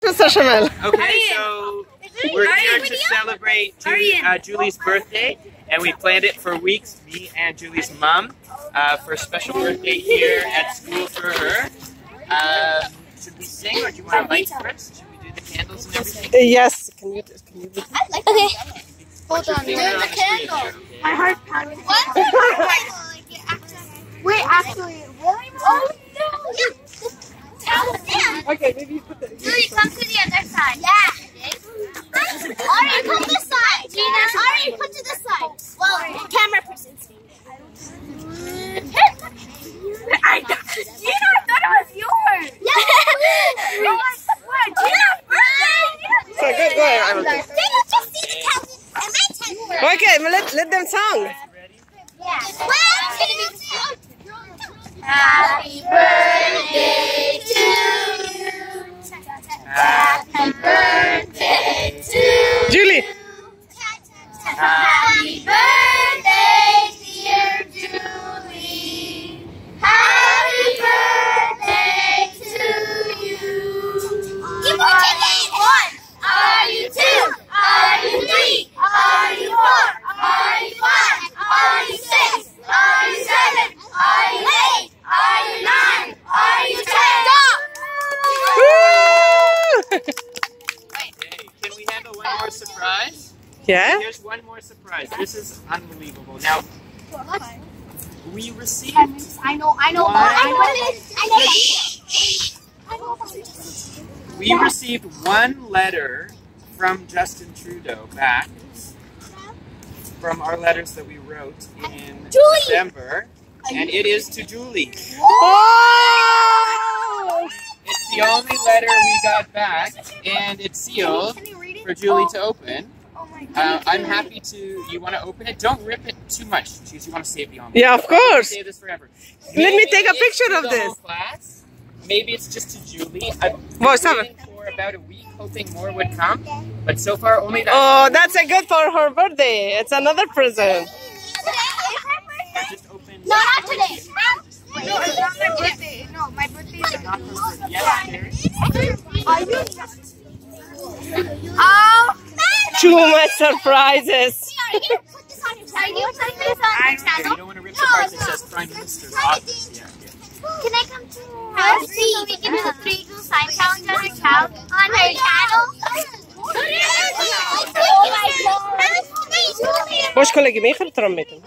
Mr. Shamel. Okay, so we're here to celebrate Julie's birthday, and we planned it for weeks, me and Julie's mom, for a special birthday here at school for her. Should we sing, or do you want to light first? Should we do the candles and everything? Yes. Can you Okay. Hold on. There's the candle. My heart pounding. What? Wait, actually, really? Oh no! Okay, maybe you put the... Julie, come to the other side. Yeah. Ari, come this side. Gina, Ari, put to this side. Well, camera person. Gina, I thought it was yours. Yeah. What? Gina's birthday. So good, go ahead. I will take. Gina, just see the camera. Okay, let them song. Yeah. Happy birthday to you. Happy birthday to you. Julie. Happy birthday, dear Julie. Happy birthday to you. One. Are you two? Are you three? Are you four? Are you five? Are you six? Are you seven? Are you eight? Are you nine? Are you 10? Stop! Hey, can we handle one more surprise? Yeah? Here's one more surprise. This is unbelievable. Now, we received... I know. We received one letter from Justin Trudeau back from our letters that we wrote in December, and it is to Julie. Oh! It's the only letter we got back, and it's sealed for Julie to open. I'm happy to. You want to open it? Don't rip it too much, because you want to save the envelope. Yeah, of course. Save this forever. Let me take a picture of this. Class. Maybe it's just to Julie. I've been waiting for about a week, hoping more would come, but so far only that. Oh, that's a good for her birthday. It's another present. Just open. No, not today. No, it's not my birthday. No, my birthday is Not her birthday. Yes, Are you? Oh! Too much surprises. Are you put this on the channel? You don't want to rip the part that says Prime Minister's office. Yeah. Can I come to her house so we can do the free sign challenge on her channel? Hoş kolegi mee gaan trommeten.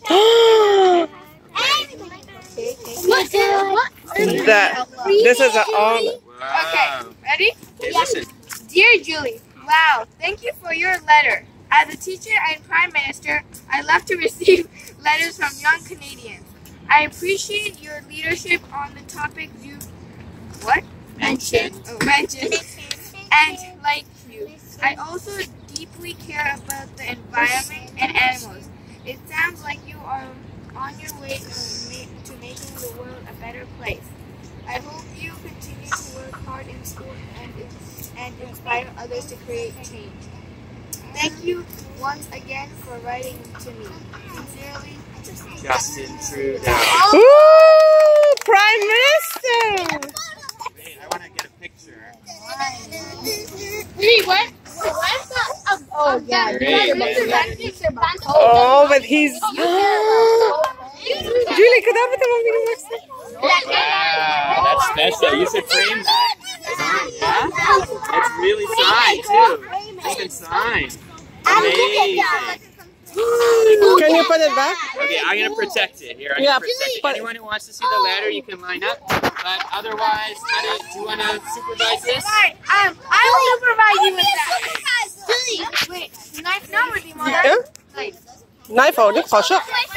This is an honor. Okay, ready? Okay, listen. Dear Julie, wow, thank you for your letter. As a teacher and Prime Minister, I love to receive letters from young Canadians. I appreciate your leadership on the topics you mentioned. And like you, I also deeply care about the environment and animals. It sounds like you are on your way to making the world a better place. I hope you continue to work hard in school and inspire others to create change. Thank you once again for writing to me. Sincerely, Justin Trudeau. Ooh, Prime Minister. Wait, I want to get a picture. What? Oh, yeah. Oh, but he's... Julie, could I put him on the Wow, that's special. You should frame that. Yeah? It's really signed, too. It's been signed. Amazing. Can you put it back? Okay, I'm going to protect it. Here, I'm Yeah, going to protect it. but- Anyone who wants to see the letter, you can line up. But otherwise, do you want to supervise this? I will supervise you with that. Wait, knife number, Mother. Yeah? Knife out, ขอชอบ